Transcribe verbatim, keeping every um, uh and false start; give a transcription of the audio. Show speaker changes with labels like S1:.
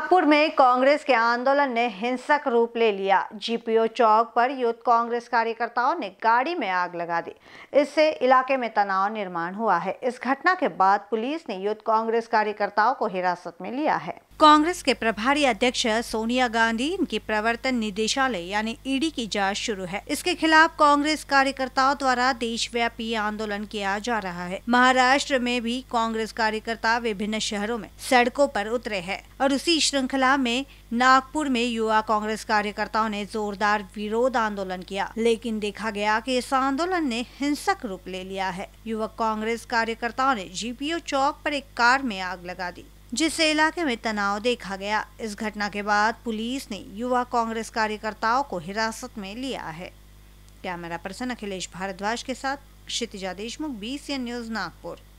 S1: नागपुर में कांग्रेस के आंदोलन ने हिंसक रूप ले लिया। जीपीओ चौक पर यूथ कांग्रेस कार्यकर्ताओं ने गाड़ी में आग लगा दी। इससे इलाके में तनाव निर्माण हुआ है। इस घटना के बाद पुलिस ने यूथ कांग्रेस कार्यकर्ताओं को हिरासत में लिया है। कांग्रेस के प्रभारी अध्यक्ष सोनिया गांधी इनकी प्रवर्तन निदेशालय यानी ईडी की जांच शुरू है। इसके खिलाफ कांग्रेस कार्यकर्ताओं द्वारा देशव्यापी आंदोलन किया जा रहा है। महाराष्ट्र में भी कांग्रेस कार्यकर्ता विभिन्न शहरों में सड़कों पर उतरे हैं और उसी श्रृंखला में नागपुर में युवा कांग्रेस कार्यकर्ताओं ने जोरदार विरोध आंदोलन किया, लेकिन देखा गया कि इस आंदोलन ने हिंसक रूप ले लिया है। युवक कांग्रेस कार्यकर्ताओं ने जीपीओ चौक पर एक कार में आग लगा दी, जिससे इलाके में तनाव देखा गया। इस घटना के बाद पुलिस ने युवा कांग्रेस कार्यकर्ताओं को हिरासत में लिया है। कैमरा पर्सन अखिलेश भारद्वाज के साथ Kshitija Deshmukh, B C N news, Nagpur.